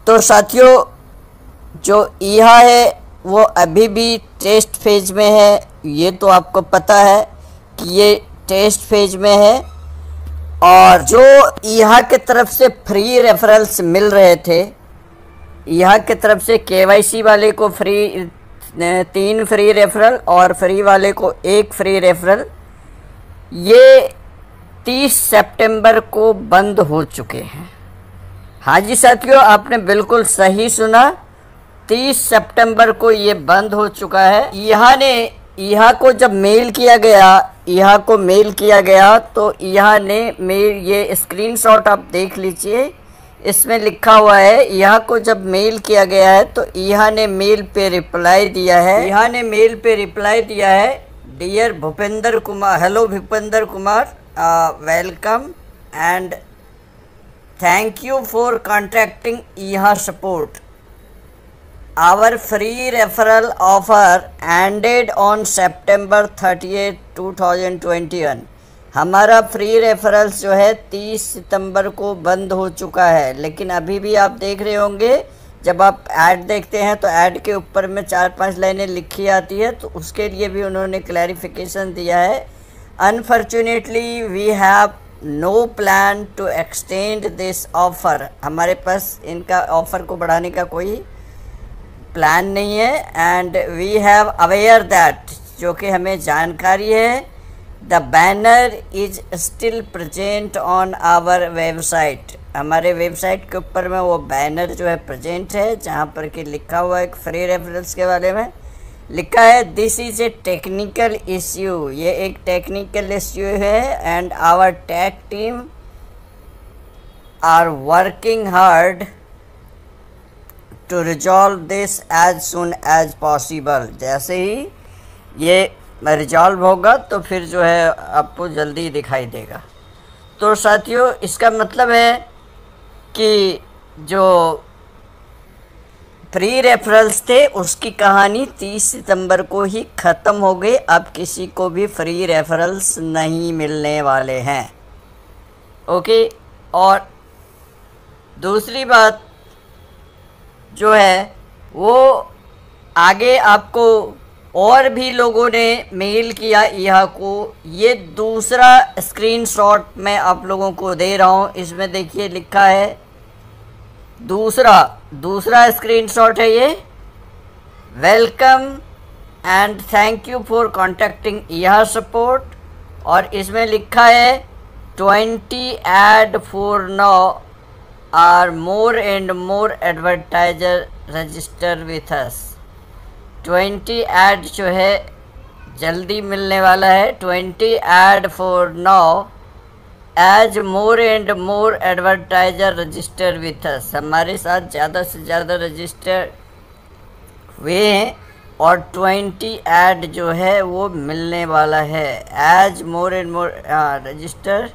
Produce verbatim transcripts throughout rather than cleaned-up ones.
तो साथियों, जो ईहा है वो अभी भी टेस्ट फेज में है, ये तो आपको पता है कि ये टेस्ट फेज में है। और जो ईहा की तरफ से फ्री रेफरल्स मिल रहे थे, ईहा की तरफ से केवाईसी वाले को फ्री तीन फ्री रेफरल और फ्री वाले को एक फ्री रेफरल, ये तीस सितंबर को बंद हो चुके हैं। हाँ जी साथियों, आपने बिल्कुल सही सुना, तीस सितंबर को ये बंद हो चुका है। ईहा ने ईहा को जब मेल किया गया ईहा को मेल किया गया तो ईहा ने मेल, ये स्क्रीनशॉट आप देख लीजिए, इसमें लिखा हुआ है ईहा को जब मेल किया गया है तो ईहा ने मेल पे रिप्लाई दिया है ईहा ने मेल पे रिप्लाई दिया है dear Bhupendra Kumar, hello Bhupendra Kumar, welcome and thank you for contacting Eeha support. Our free referral offer ended on September thirtieth, two thousand twenty-one। हमारा फ्री रेफरल्स जो है तीस सितंबर को बंद हो चुका है, लेकिन अभी भी आप देख रहे होंगे जब आप ऐड देखते हैं तो ऐड के ऊपर में चार पांच लाइनें लिखी आती है, तो उसके लिए भी उन्होंने क्लैरिफिकेशन दिया है। Unfortunately we have no plan to extend this offer. हमारे पास इनका ऑफ़र को बढ़ाने का कोई प्लान नहीं है। And we have aware that, जो कि हमें जानकारी है, the banner is still present on our website. हमारे वेबसाइट के ऊपर में वो बैनर जो है प्रेजेंट है, जहाँ पर कि लिखा हुआ है फ्री रेफरल्स के बारे में लिखा है this is a technical issue. ये एक टेक्निकल इश्यू है and our tech team are working hard to resolve this as soon as possible. जैसे ही ये रिजॉल्व होगा तो फिर जो है आपको जल्दी दिखाई देगा। तो साथियों, इसका मतलब है कि जो फ्री रेफरल्स थे उसकी कहानी तीस सितंबर को ही ख़त्म हो गई। अब किसी को भी फ्री रेफरल्स नहीं मिलने वाले हैं। ओके, और दूसरी बात जो है वो आगे आपको और भी लोगों ने मेल किया ईहा को। ये दूसरा स्क्रीनशॉट मैं आप लोगों को दे रहा हूँ, इसमें देखिए लिखा है दूसरा दूसरा स्क्रीनशॉट है ये, welcome and thank you for contacting Eeha support, और इसमें लिखा है twenty ad for now are more and more advertiser register with us. Twenty ad जो है जल्दी मिलने वाला है, twenty ad for now as more and more advertiser register with us. हमारे साथ ज़्यादा से ज़्यादा रजिस्टर हुए हैं और ट्वेंटी ऐड जो है वो मिलने वाला है। As more and more register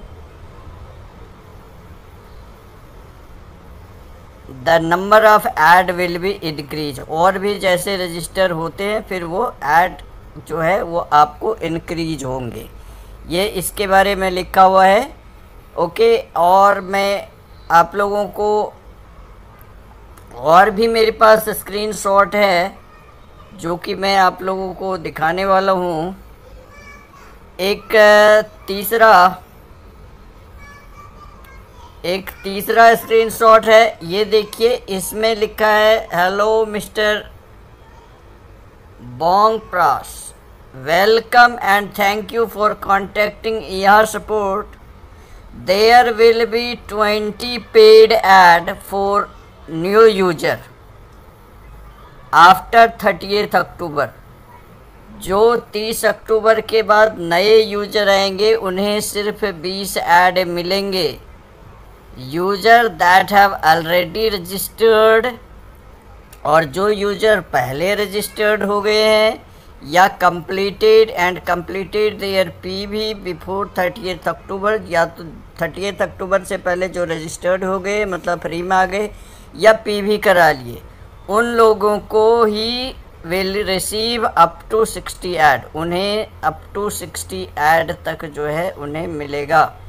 the number of ad will be increase. और भी जैसे रजिस्टर होते हैं फिर वो ऐड जो है वो आपको इंक्रीज होंगे, ये इसके बारे में लिखा हुआ है। ओके, और मैं आप लोगों को और भी मेरे पास स्क्रीनशॉट है जो कि मैं आप लोगों को दिखाने वाला हूँ। एक तीसरा एक तीसरा स्क्रीनशॉट है, ये देखिए, इसमें लिखा है हेलो मिस्टर बोंग प्रास, welcome and thank you for contacting Eeha support. There will be twenty paid ad for new user after thirtieth October. जो तीस अक्टूबर के बाद नए यूजर आएंगे उन्हें सिर्फ बीस ऐड मिलेंगे। User that have already registered, और जो यूज़र पहले रजिस्टर्ड हो गए हैं या completed and completed their PV before thirtieth October, या तो थर्टिएथ अक्टूबर से पहले जो रजिस्टर्ड हो गए मतलब फ्री में आ गए या पीवी करा लिए, उन लोगों को ही will receive up to sixty ad. उन्हें अप टू सिक्सटी ऐड तक जो है उन्हें मिलेगा।